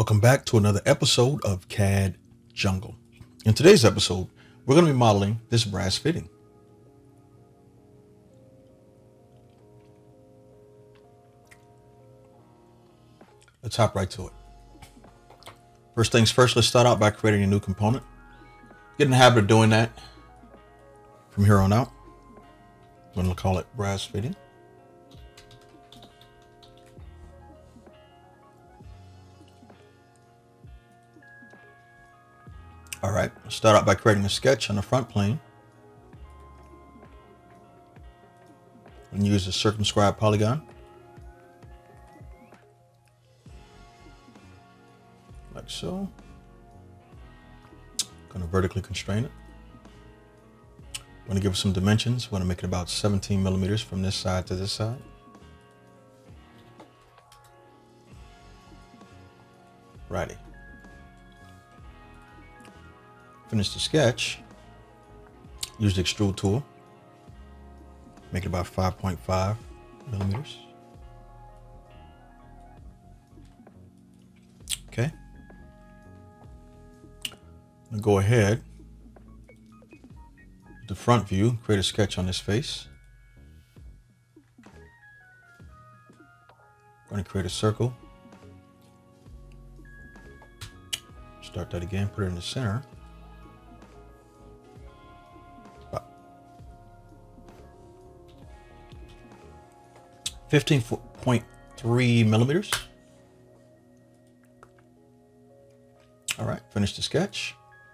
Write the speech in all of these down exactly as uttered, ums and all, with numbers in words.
Welcome back to another episode of C A D Jungle. In today's episode, we're going to be modeling this brass fitting. Let's hop right to it. First things first, let's start out by creating a new component. Get in the habit of doing that from here on out. I'm going to call it brass fitting. All right, let's start out by creating a sketch on the front plane. And use a circumscribed polygon. Like so. Going to vertically constrain it. I'm going to give it some dimensions. I'm going to make it about seventeen millimeters from this side to this side. Righty. Finish the sketch. Use the extrude tool. Make it about five point five millimeters. Okay. I'm gonna go ahead. The front view. Create a sketch on this face. I'm going to create a circle. Start that again. Put it in the center. fifteen point three millimeters. All right, finish the sketch.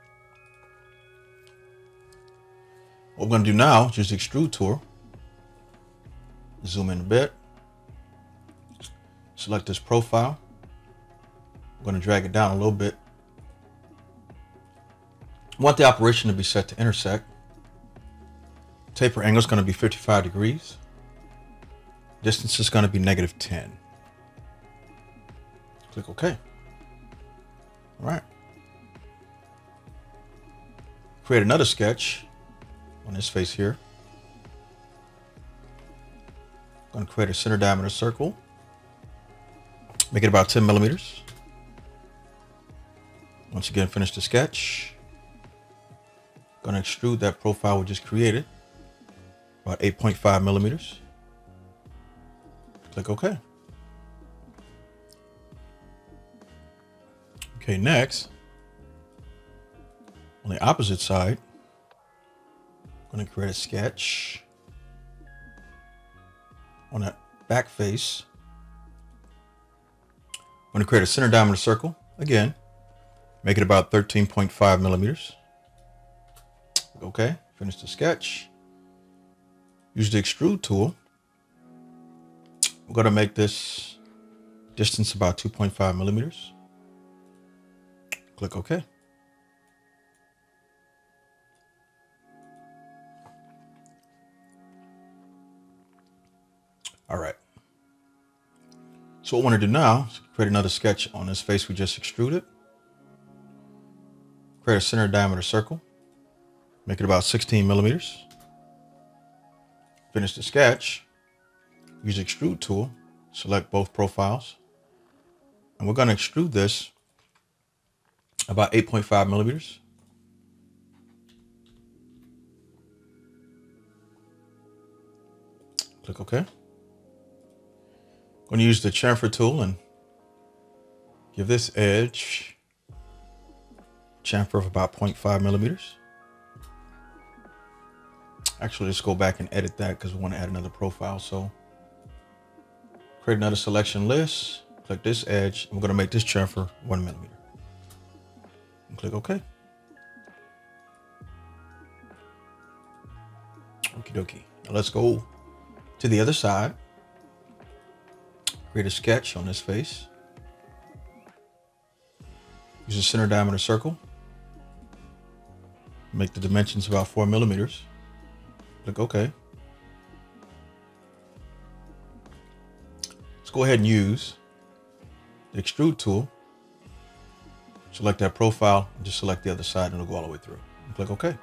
What we're going to do now is use the extrude tool. Zoom in a bit. Select this profile. I'm going to drag it down a little bit. I want the operation to be set to intersect. Taper angle is going to be fifty-five degrees. Distance is going to be negative ten. Click OK. All right. Create another sketch on this face here. I'm going to create a center diameter circle. Make it about ten millimeters. Once again, finish the sketch. Going to extrude that profile we just created. About eight point five millimeters. Click OK. Okay, next, on the opposite side, I'm going to create a sketch on that back face. I'm going to create a center diameter circle. Again, make it about thirteen point five millimeters. Click OK. Finish the sketch. Use the extrude tool. We're going to make this distance about two point five millimeters. Click OK. All right. So what I want to do now is create another sketch on this face we just extruded. Create a center diameter circle. Make it about sixteen millimeters. Finish the sketch. Use the extrude tool, select both profiles, and we're going to extrude this about eight point five millimeters. Click OK. I'm going to use the chamfer tool and give this edge chamfer of about zero point five millimeters. Actually, let's go back and edit that because we want to add another profile. So create another selection list, click this edge, and we're going to make this chamfer one millimeter. And click OK. Okie dokie. Now let's go to the other side. Create a sketch on this face. Use a center diameter circle. Make the dimensions about four millimeters. Click OK. Go ahead and use the extrude tool. Select that profile and just select the other side and it'll go all the way through. And click OK.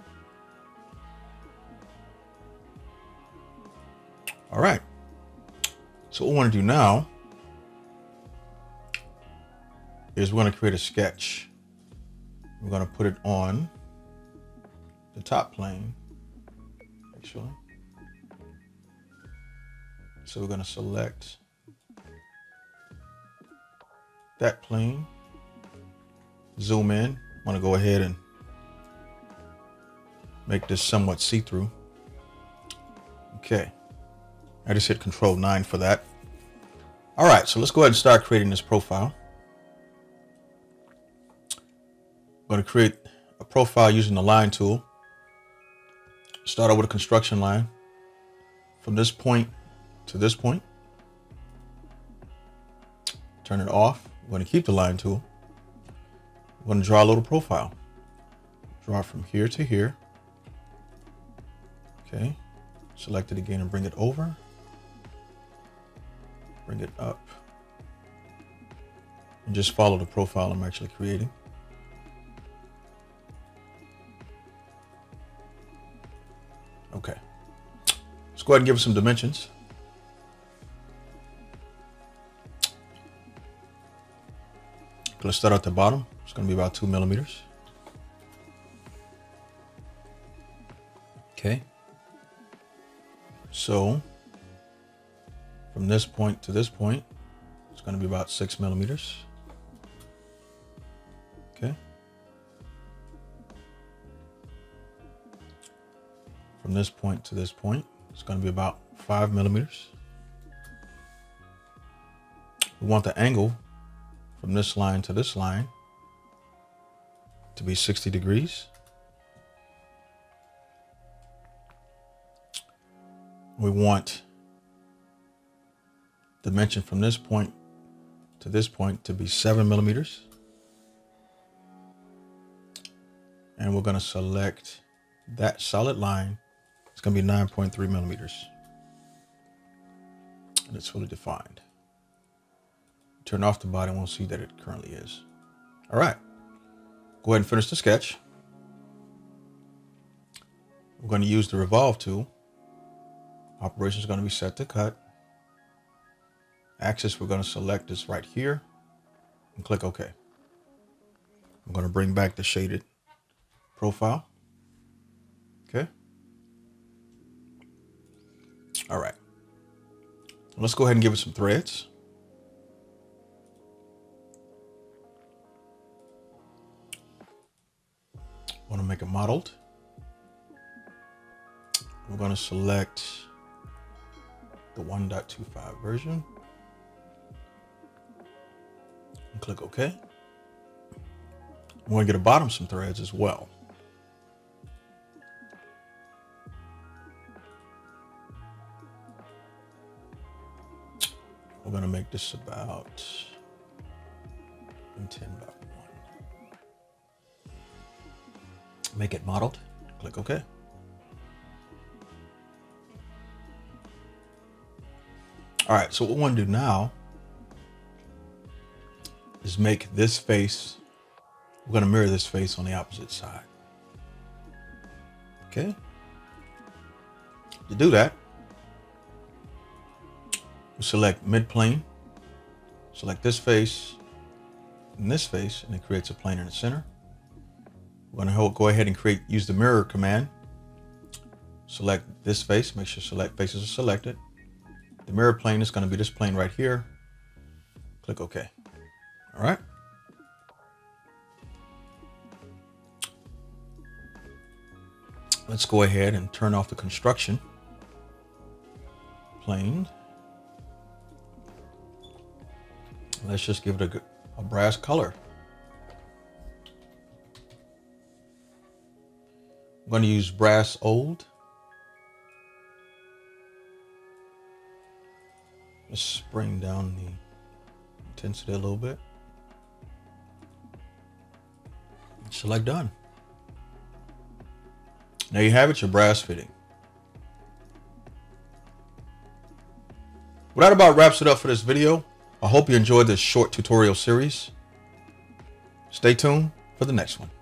All right. So what we want to do now is we're going to create a sketch. We're going to put it on the top plane, actually. So we're going to select that plane, zoom in. I want to go ahead and make this somewhat see-through. Okay, I just hit control nine for that. All right, so let's go ahead and start creating this profile. I'm going to create a profile using the line tool. Start out with a construction line from this point to this point. Turn it off. We're going to keep the line tool. We're going to draw a little profile. Draw from here to here. Okay. Select it again and bring it over. Bring it up. And just follow the profile I'm actually creating. Okay. Let's go ahead and give it some dimensions. Let's start at the bottom. It's going to be about two millimeters. Okay. So from this point to this point, it's going to be about six millimeters. Okay. From this point to this point, it's going to be about five millimeters. We want the angle from this line to this line to be sixty degrees. We want dimension from this point to this point to be seven millimeters. And we're going to select that solid line. It's going to be nine point three millimeters. And it's fully defined. Turn off the body and we'll see that it currently is. All right. Go ahead and finish the sketch. We're going to use the revolve tool. Operation is going to be set to cut. Axis, we're going to select this right here and click OK. I'm going to bring back the shaded profile. Okay. All right. Let's go ahead and give it some threads. I want to make it modeled. We're going to select the one point two five version and click OK. We're going to get a bottom some threads as well. We're going to make this about ten by one. Make it modeled. Click OK. All right, so what we want to do now is make this face, we're going to mirror this face on the opposite side. Okay. To do that, we select mid plane, select this face and this face, and it creates a plane in the center. We're going to go ahead and create, use the mirror command. Select this face, make sure select faces are selected. The mirror plane is going to be this plane right here. Click OK. All right. Let's go ahead and turn off the construction plane. Let's just give it a, a brass color. I'm going to use brass old. Let's bring down the intensity a little bit. Select done. There you have it, your brass fitting. Well, that about wraps it up for this video. I hope you enjoyed this short tutorial series. Stay tuned for the next one.